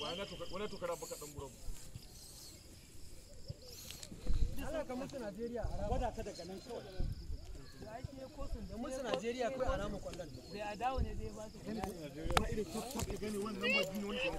wani tukara baka dan gurabu Allah ka musu Najeriya wada ta daga nan kawai da ake kosun da musu Najeriya kai alama kwallon bai adawo ne zai ba su Najeriya ba irin top top gani wannan ba